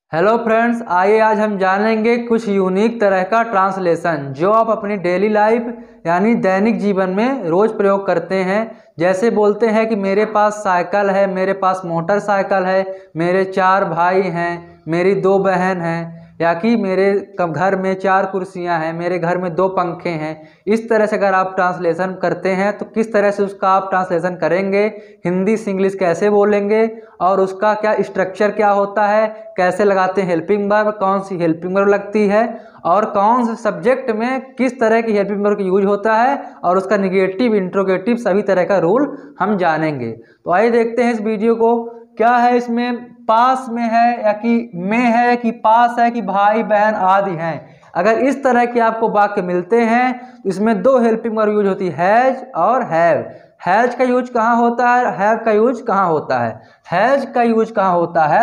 Hello friends, आइए आज हम जानेंगे कुछ यूनिक तरह का ट्रांसलेशन जो आप अपनी डेली लाइफ यानी दैनिक जीवन में रोज़ प्रयोग करते हैं। जैसे बोलते हैं कि मेरे पास साइकिल है, मेरे पास मोटरसाइकिल है, मेरे 4 भाई हैं, मेरी 2 बहन हैं, या कि मेरे घर में 4 कुर्सियां हैं, मेरे घर में 2 पंखे हैं। इस तरह से अगर आप ट्रांसलेशन करते हैं तो किस तरह से उसका आप ट्रांसलेशन करेंगे, हिंदी से इंग्लिश कैसे बोलेंगे और उसका क्या स्ट्रक्चर क्या होता है, कैसे लगाते हैं हेल्पिंग वर्ब, कौन सी हेल्पिंग वर्ब लगती है और कौन से सब्जेक्ट में किस तरह की हेल्पिंग वर्ब यूज होता है और उसका निगेटिव, इंट्रोगेटिव सभी तरह का रूल हम जानेंगे। तो आइए देखते हैं इस वीडियो को। क्या है इसमें, पास में है या कि में है कि पास है कि भाई बहन आदि हैं। अगर इस तरह के आपको वाक्य मिलते हैं तो इसमें 2 हेल्पिंग वर्ब यूज होती है, हैज और हैव। हैज का यूज कहाँ होता है, हैव का यूज कहाँ होता है? हैज का यूज कहाँ होता है?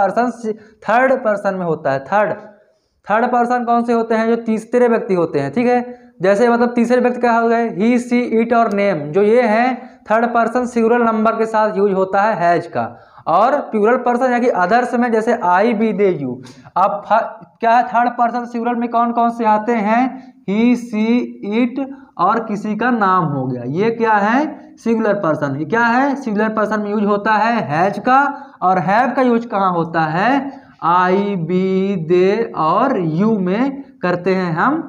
थर्ड पर्सन में होता है। थर्ड पर्सन कौन से होते हैं? जो तीसरे व्यक्ति होते हैं, ठीक है। जैसे मतलब तीसरे व्यक्ति क्या हो गए, ही, सी, इट और नेम, जो ये हैं थर्ड पर्सन सिंगुलर नंबर के साथ यूज होता है हैज का। और प्लूरल पर्सन या कि अदर्स में जैसे आई, बी, दे, यू। अब क्या है, थर्ड पर्सन सिंगुलर में कौन कौन से आते हैं? ही, सी, इट और किसी का नाम हो गया। ये क्या है, सिंगुलर पर्सन। ये क्या है, सिंगुलर पर्सन में यूज होता है हैज का। और हैव का यूज कहाँ होता है? आई, बी, दे और यू में करते हैं हम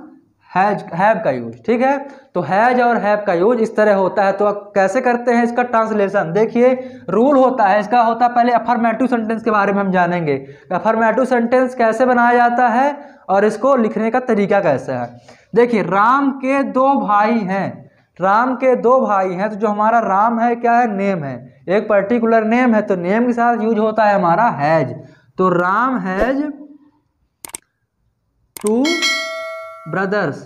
हैव का यूज, ठीक है। तो हैज और हैव का यूज इस तरह होता है। तो कैसे करते हैं इसका ट्रांसलेशन? देखिए, रूल होता है इसका, होता है पहले अफर्मेटिव सेंटेंस के बारे में हम जानेंगे। अफर्मेटिव सेंटेंस कैसे बनाया जाता है और इसको लिखने का तरीका कैसा है। देखिए, राम के 2 भाई हैं। राम के 2 भाई हैं, तो जो हमारा राम है क्या है, नेम है, एक पर्टिकुलर नेम है, तो नेम के साथ यूज होता है हमारा हैज। तो Ram has 2 brothers.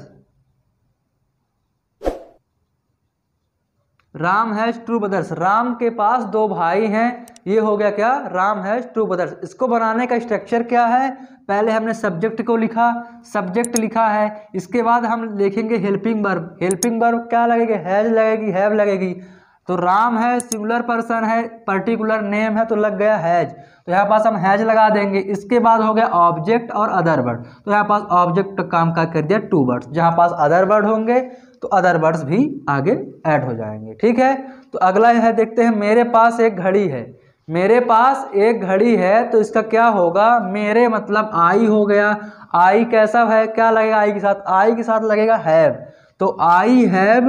Ram has 2 brothers, Ram के पास 2 भाई हैं। ये हो गया क्या, राम हैज 2 ब्रदर्स। इसको बनाने का स्ट्रक्चर क्या है? पहले हमने सब्जेक्ट को लिखा, सब्जेक्ट लिखा है, इसके बाद हम लिखेंगे हेल्पिंग वर्ब। हेल्पिंग वर्ब क्या लगेगी, हैज लगेगी, हैव लगेगी। तो राम है सिंगुलर पर्सन है, पर्टिकुलर नेम है, तो लग गया हैज। तो यहाँ पास हम हैज लगा देंगे। इसके बाद हो गया ऑब्जेक्ट और अदर वर्ड। तो यहाँ पास ऑब्जेक्ट का काम का कर दिया 2 वर्ड्स। जहाँ पास अदर वर्ड होंगे तो अदर वर्ड्स भी आगे ऐड हो जाएंगे, ठीक है। तो अगला है, देखते हैं, मेरे पास एक घड़ी है। मेरे पास एक घड़ी है, तो इसका क्या होगा, मेरे मतलब आई हो गया। आई कैसा है, क्या लगेगा आई के साथ? आई के साथ लगेगा हैव। तो आई हैव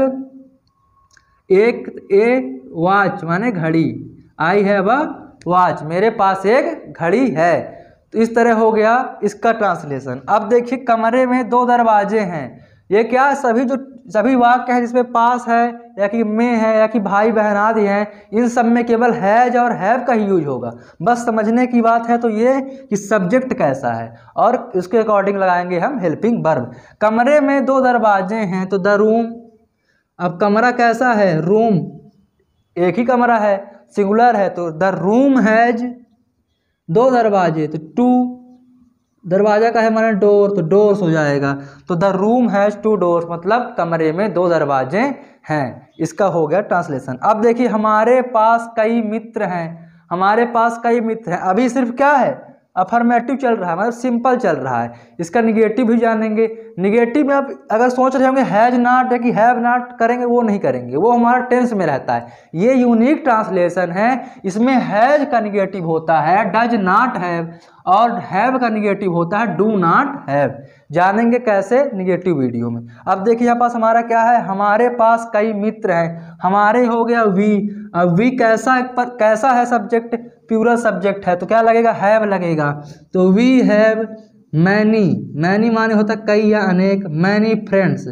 ए वॉच, माने घड़ी। आई हैव अ वॉच, मेरे पास एक घड़ी है। तो इस तरह हो गया इसका ट्रांसलेशन। अब देखिए, कमरे में 2 दरवाजे हैं। ये क्या, सभी वाक्य हैं जिसमें पास है या कि में है या कि भाई बहन आदि हैं, इन सब में केवल हैज और हैव का ही यूज होगा। बस समझने की बात है तो ये कि सब्जेक्ट कैसा है और उसके अकॉर्डिंग लगाएंगे हम हेल्पिंग वर्ब। कमरे में 2 दरवाजे हैं, तो द रूम। अब कमरा कैसा है, रूम, एक ही कमरा है, सिंगुलर है, तो द रूम हैज 2 दरवाजे, तो 2। दरवाजा का है माने डोर, तो डोर्स हो जाएगा। तो द रूम हैज 2 डोर्स, मतलब कमरे में 2 दरवाजे हैं। इसका हो गया ट्रांसलेशन। अब देखिए, हमारे पास कई मित्र हैं। हमारे पास कई मित्र हैं, अभी सिर्फ क्या है, अफर्मेटिव चल रहा है, मतलब सिंपल चल रहा है। इसका निगेटिव भी जानेंगे। निगेटिव में आप अगर सोच रहे होंगे हैज नॉट या कि हैव नॉट करेंगे, वो नहीं करेंगे, वो हमारा टेंस में रहता है। ये यूनिक ट्रांसलेशन है। इसमें हैज का निगेटिव होता है डज नॉट हैव, और हैव का निगेटिव होता है डू नॉट हैव। जानेंगे कैसे, निगेटिव वीडियो में। अब देखिए, यहाँ पास हमारा क्या है, हमारे पास कई मित्र हैं। हमारे हो गया वी। अब वी कैसा है सब्जेक्ट, प्लूरल सब्जेक्ट है, तो क्या लगेगा, हैव लगेगा। तो वी हैव मैनी, मैनी माने होता है कई या अनेक, मैनी फ्रेंड्स,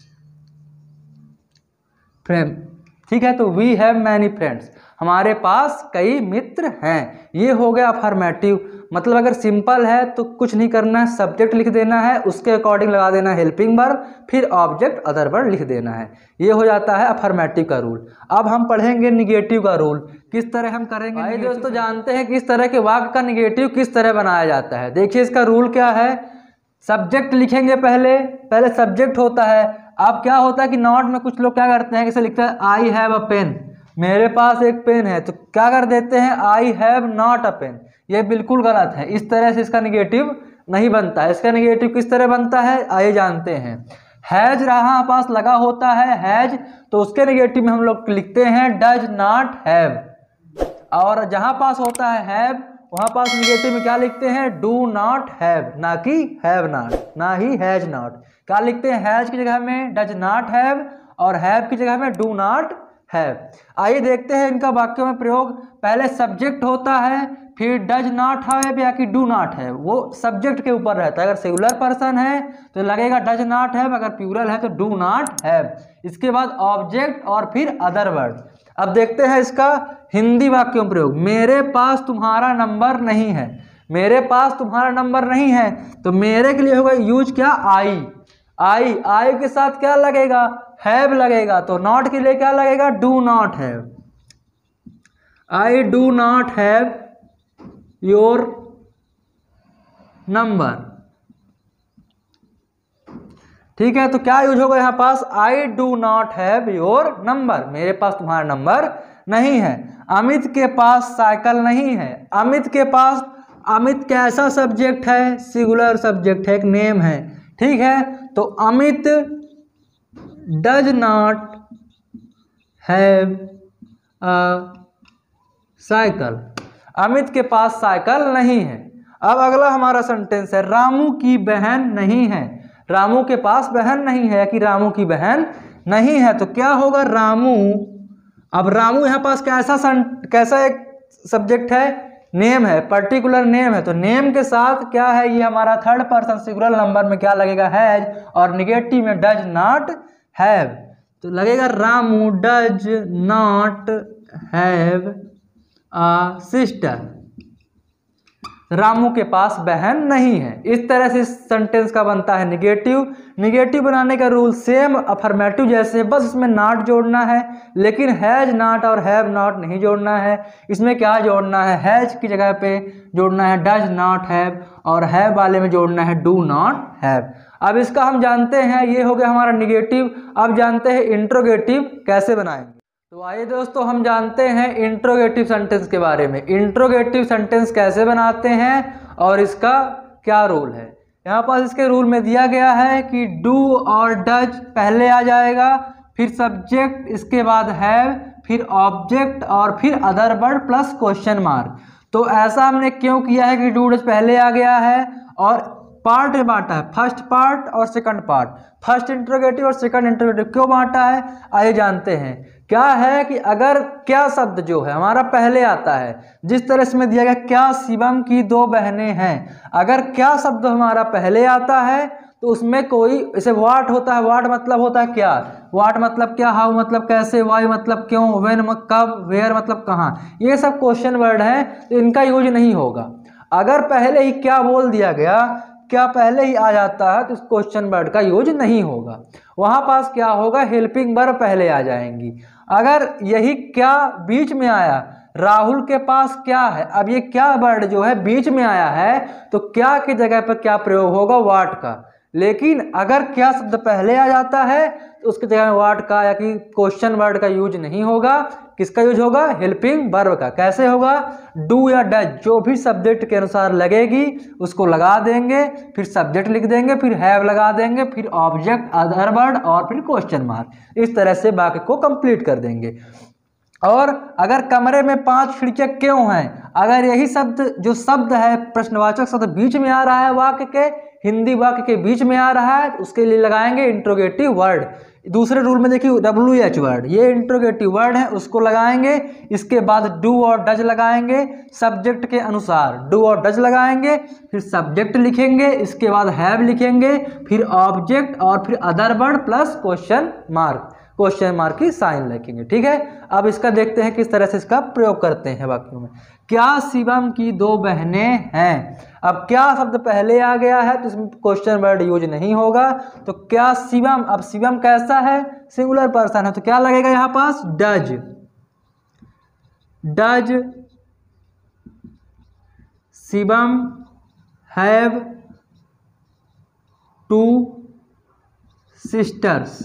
ठीक है। तो वी हैव मैनी फ्रेंड्स, हमारे पास कई मित्र हैं। ये हो गया अफर्मेटिव। मतलब अगर सिंपल है तो कुछ नहीं करना है, सब्जेक्ट लिख देना है, उसके अकॉर्डिंग लगा देना है हेल्पिंग वर्ब, फिर ऑब्जेक्ट अदर वर्ड लिख देना है। ये हो जाता है अफर्मेटिव का रूल। अब हम पढ़ेंगे निगेटिव का रूल, किस तरह हम करेंगे। भाई दोस्तों, जानते हैं कि इस तरह के वाक्य का निगेटिव किस तरह बनाया जाता है। देखिए, इसका रूल क्या है, सब्जेक्ट लिखेंगे, पहले सब्जेक्ट होता है। अब क्या होता है कि नॉट में कुछ लोग क्या करते हैं, जैसे लिखते हैं आई हैव अ पेन, मेरे पास एक पेन है, तो क्या कर देते हैं, I have not a pen, ये बिल्कुल गलत है। इस तरह से इसका निगेटिव नहीं बनता है। इसका निगेटिव किस तरह बनता है आइए जानते हैं। हैज यहाँ पास लगा होता है हैज, तो उसके निगेटिव में हम लोग लिखते हैं डज नॉट हैव, और जहाँ पास होता है हैव वहाँ पास निगेटिव में क्या लिखते हैं डू नॉट हैव, ना कि हैव नॉट, ना ही हैज नॉट। क्या लिखते हैं हैज की जगह में डज नॉट हैव और हैव की जगह में डू नॉट हैव। आइए देखते हैं इनका वाक्यों में प्रयोग। पहले सब्जेक्ट होता है, फिर डज नॉट हैव या कि डू नॉट हैव, वो सब्जेक्ट के ऊपर रहता है। अगर सिंगुलर पर्सन है तो लगेगा डज नॉट हैव, अगर प्लूरल है तो डू नॉट हैव। इसके बाद ऑब्जेक्ट और फिर अदर वर्ड। अब देखते हैं इसका हिंदी वाक्यों में प्रयोग। मेरे पास तुम्हारा नंबर नहीं है, मेरे पास तुम्हारा नंबर नहीं है, तो मेरे के लिए होगा यूज क्या आई। आई के साथ क्या लगेगा हैव लगेगा, तो नॉट के लिए क्या लगेगा do not have. I do not have your number, ठीक है। तो क्या यूज होगा यहाँ पास I do not have your number, मेरे पास तुम्हारा नंबर नहीं है। अमित के पास साइकिल नहीं है, अमित के पास, अमित कैसा सब्जेक्ट है सिंगुलर सब्जेक्ट है, एक नेम है, ठीक है। तो Amit does not have a cycle, Amit के पास साइकिल नहीं है। अब अगला हमारा सेंटेंस है रामू की बहन नहीं है, रामू के पास बहन नहीं है कि रामू की बहन नहीं है, तो क्या होगा रामू। अब रामू यहाँ पास कैसा एक सब्जेक्ट है नेम है, पर्टिकुलर नेम है, तो नेम के साथ क्या है ये हमारा थर्ड पर्सन सिंगुलर नंबर में क्या लगेगा हैज, और निगेटिव में डज नॉट हैव, तो लगेगा Ramu does not have a sister, Ramu के पास बहन नहीं है। इस तरह से इस सेंटेंस का बनता है निगेटिव। निगेटिव बनाने का रूल सेम अफर्मेटिव जैसे, बस इसमें नॉट जोड़ना है, लेकिन हैज नॉट और हैव नॉट नहीं जोड़ना है। इसमें क्या जोड़ना है हैज की जगह पे जोड़ना है डज नॉट हैव, और हैव वाले में जोड़ना है डू नॉट हैव। अब इसका हम जानते हैं, ये हो गया हमारा निगेटिव। अब जानते हैं इंट्रोगेटिव कैसे बनाएंगे। तो आइए दोस्तों हम जानते हैं इंट्रोगेटिव सेंटेंस के बारे में। इंट्रोगेटिव सेंटेंस कैसे बनाते हैं और इसका क्या रूल है। यहाँ पास इसके रूल में दिया गया है कि डू और डज पहले आ जाएगा, फिर सब्जेक्ट, इसके बाद हैव, फिर ऑब्जेक्ट और फिर other word plus question mark. तो ऐसा हमने क्यों किया है कि डू डज पहले आ गया है और पार्ट में बांटा है, फर्स्ट पार्ट और सेकंड पार्ट, फर्स्ट इंट्रोगेटिव और सेकंड इंट्रोगेटिव क्यों बांटा है आइए जानते हैं। क्या है कि अगर क्या शब्द जो है हमारा पहले आता है, जिस तरह इसमें दिया गया क्या शिवम की दो बहनें हैं, अगर क्या शब्द हमारा पहले आता है तो उसमें कोई जैसे वाट होता है, वाट मतलब होता है क्या, वाट मतलब क्या, हाउ मतलब कैसे, वाई मतलब क्यों, व्हेन कब, वेयर मतलब कहाँ, ये सब क्वेश्चन वर्ड हैं, तो इनका यूज नहीं होगा। अगर पहले ही क्या बोल दिया गया, क्या पहले ही आ जाता है तो इस क्वेश्चन वर्ड का यूज नहीं होगा। वहाँ पास क्या होगा हेल्पिंग वर्ब पहले आ जाएंगी। अगर यही क्या बीच में आया, राहुल के पास क्या है, अब ये क्या वर्ड जो है बीच में आया है तो क्या की जगह पर क्या प्रयोग होगा वाट का। लेकिन अगर क्या शब्द पहले आ जाता है तो उसकी जगह में वाट का या कि क्वेश्चन वर्ड का यूज नहीं होगा। किसका यूज होगा हेल्पिंग वर्ब का। कैसे होगा डू या डज जो भी सब्जेक्ट के अनुसार लगेगी उसको लगा देंगे, फिर सब्जेक्ट लिख देंगे, फिर हैव लगा देंगे, फिर ऑब्जेक्ट अदर वर्ड और फिर क्वेश्चन मार्क। इस तरह से वाक्य को कंप्लीट कर देंगे। और अगर कमरे में 5 खिड़कियां क्यों हैं, अगर यही शब्द जो शब्द है प्रश्नवाचक शब्द बीच में आ रहा है वाक्य के, हिंदी वाक्य के बीच में आ रहा है, उसके लिए लगाएंगे इंट्रोगेटिव वर्ड। दूसरे रूल में देखिए WH वर्ड, ये इंट्रोगेटिव वर्ड है, उसको लगाएंगे। इसके बाद डू और डज लगाएंगे सब्जेक्ट के अनुसार, डू और डज लगाएंगे, फिर सब्जेक्ट लिखेंगे, इसके बाद हैव लिखेंगे, फिर ऑब्जेक्ट और फिर other word plus question mark, question mark की साइन लिखेंगे। ठीक है, अब इसका देखते हैं किस तरह से इसका प्रयोग करते हैं वाक्यों में। क्या शिवम की 2 बहनें हैं। अब क्या शब्द पहले आ गया है तो इसमें क्वेश्चन वर्ड यूज नहीं होगा। तो क्या शिवम, अब शिवम कैसा है सिंगुलर पर्सन है तो क्या लगेगा यहाँ पास does, does Shivam have 2 sisters,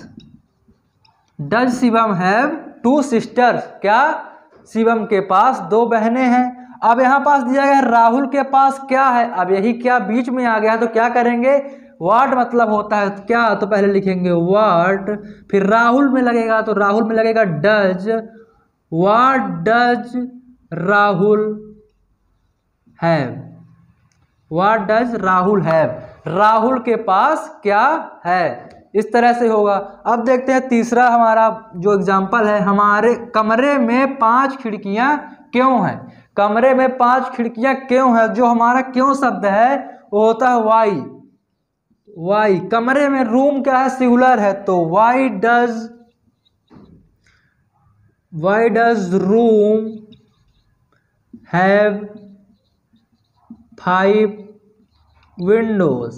does Shivam have 2 sisters, क्या शिवम के पास 2 बहनें हैं। अब यहाँ पास दिया गया है राहुल के पास क्या है, अब यही क्या बीच में आ गया तो क्या करेंगे, व्हाट मतलब होता है क्या, तो पहले लिखेंगे व्हाट, फिर राहुल में लगेगा तो राहुल में लगेगा does, what does Rahul have, what does Rahul have, Rahul के पास क्या है, इस तरह से होगा। अब देखते हैं तीसरा हमारा जो एग्जाम्पल है, हमारे कमरे में 5 खिड़कियां क्यों हैं, कमरे में 5 खिड़कियां क्यों है, जो हमारा क्यों शब्द है वो होता है वाई, वाई, कमरे में रूम क्या है, सिंगुलर है तो why does room have 5 windows,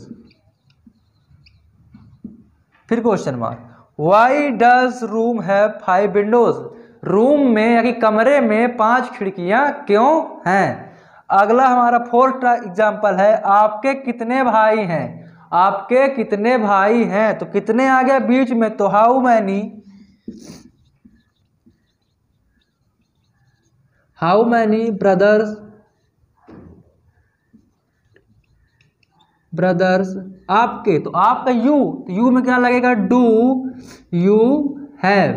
फिर question mark, why does room have 5 windows, room में यानी कमरे में 5 खिड़कियां क्यों हैं। अगला हमारा 4th एग्जाम्पल है, आपके कितने भाई हैं, आपके कितने भाई हैं, तो कितने आ गया बीच में तो हाउ मैनी ब्रदर्स आपके, तो आपका यू, तो यू में क्या लगेगा, डू यू हैव,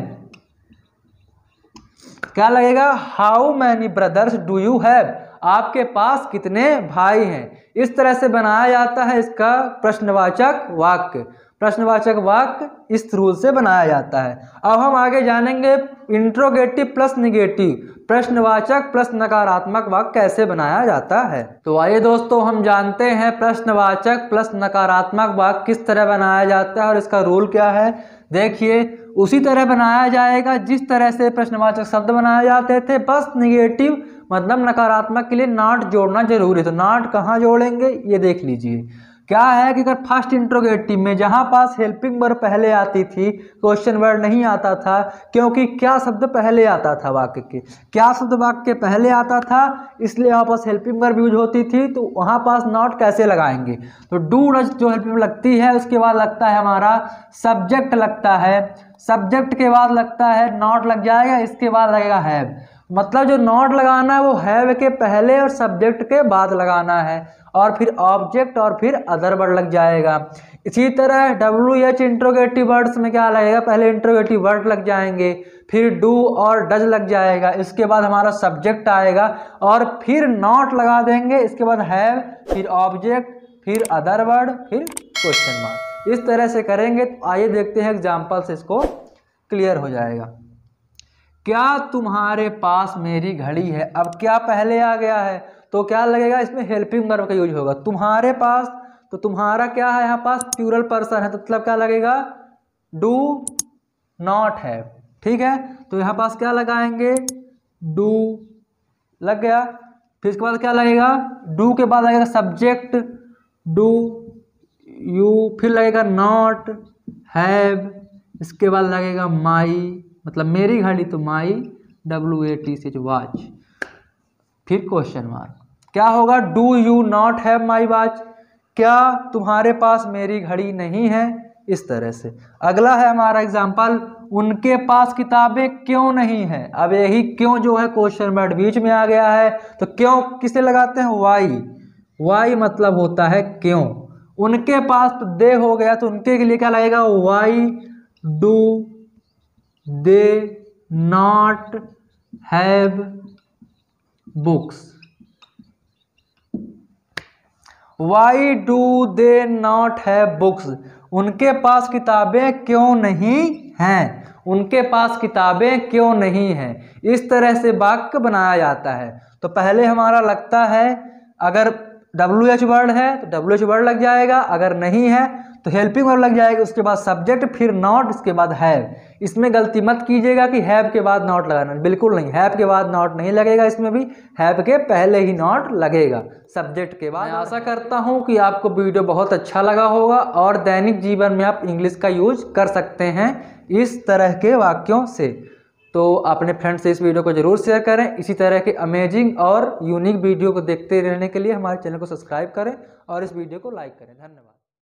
क्या लगेगा, how many brothers do you have, आपके पास कितने भाई हैं। इस तरह से बनाया जाता है इसका प्रश्नवाचक वाक्य, प्रश्नवाचक वाक्य इस रूल से बनाया जाता है। अब हम आगे जानेंगे इंट्रोगेटिव प्लस निगेटिव, प्रश्नवाचक प्लस नकारात्मक वाक्य कैसे बनाया जाता है। तो आइए दोस्तों हम जानते हैं प्रश्नवाचक प्लस नकारात्मक वाक्य किस तरह बनाया जाता है और इसका रूल क्या है। देखिए उसी तरह बनाया जाएगा जिस तरह से प्रश्नवाचक शब्द बनाए जाते थे, बस निगेटिव मतलब नकारात्मक के लिए नॉट जोड़ना जरूरी है। तो नॉट कहाँ जोड़ेंगे ये देख लीजिए। क्या है कि अगर फर्स्ट इंट्रोगेटिव में जहां पास हेल्पिंग वर्ब पहले आती थी, क्वेश्चन वर्ड नहीं आता था, क्योंकि क्या शब्द पहले आता था, वाक्य के क्या शब्द वाक्य के पहले आता था, इसलिए वहां पास हेल्पिंग वर्ब यूज होती थी। तो वहां पास नॉट कैसे लगाएंगे, तो डू डज जो हेल्पिंग लगती है उसके बाद लगता है हमारा सब्जेक्ट लगता है, सब्जेक्ट के बाद लगता है नॉट लग जाएगा, इसके बाद लगेगा हैव। मतलब जो नॉट लगाना है वो हैव के पहले और सब्जेक्ट के बाद लगाना है, और फिर ऑब्जेक्ट और फिर अदर वर्ड लग जाएगा। इसी तरह WH इंट्रोगेटिव वर्ड्स में क्या लगेगा, पहले इंट्रोगेटिव वर्ड लग जाएंगे, फिर डू और डज लग जाएगा, इसके बाद हमारा सब्जेक्ट आएगा और फिर नॉट लगा देंगे, इसके बाद हैव, फिर ऑब्जेक्ट, फिर अदर वर्ड, फिर क्वेश्चन मार्क। इस तरह से करेंगे। तो आइए देखते हैं एग्जाम्पल से इसको क्लियर हो जाएगा। क्या तुम्हारे पास मेरी घड़ी है, अब क्या पहले आ गया है तो क्या लगेगा, इसमें हेल्पिंग वर्ब का यूज होगा। तुम्हारे पास, तो तुम्हारा क्या है यहाँ पास प्लूरल पर्सन है, तो मतलब क्या लगेगा, डू नॉट हैव, ठीक है। तो यहाँ पास क्या लगाएंगे, डू लग गया, फिर इसके बाद क्या लगेगा, डू के बाद लगेगा सब्जेक्ट डू यू, फिर लगेगा नॉट हैव, इसके बाद लगेगा माई मतलब मेरी घड़ी, तो माई WATCH वॉच, फिर क्वेश्चन मार्क। क्या होगा, do you not have my watch, क्या तुम्हारे पास मेरी घड़ी नहीं है, इस तरह से। अगला है हमारा एग्जाम्पल, उनके पास किताबें क्यों नहीं है। अब यही क्यों जो है क्वेश्चन वर्ड बीच में आ गया है, तो क्यों किसे लगाते हैं, वाई, वाई मतलब होता है क्यों। उनके पास तो दे हो गया, तो उनके के लिए क्या लगेगा, why do they not have books, why do they not have books, उनके पास किताबें क्यों नहीं हैं, उनके पास किताबें क्यों नहीं हैं। इस तरह से वाक्य बनाया जाता है। तो पहले हमारा लगता है, अगर WH वर्ड है तो WH वर्ड लग जाएगा, अगर नहीं है तो हेल्पिंग वर्ब लग जाएगा, उसके बाद सब्जेक्ट, फिर नॉट, इसके बाद हैव। इसमें गलती मत कीजिएगा कि हैव के बाद नॉट लगाना, बिल्कुल नहीं, हैव के बाद नॉट नहीं लगेगा, इसमें भी हैव के पहले ही नॉट लगेगा सब्जेक्ट के बाद। मैं आशा करता हूं कि आपको वीडियो बहुत अच्छा लगा होगा और दैनिक जीवन में आप इंग्लिश का यूज कर सकते हैं इस तरह के वाक्यों से। तो अपने फ्रेंड्स से इस वीडियो को जरूर शेयर करें। इसी तरह के अमेजिंग और यूनिक वीडियो को देखते रहने के लिए हमारे चैनल को सब्सक्राइब करें और इस वीडियो को लाइक करें। धन्यवाद।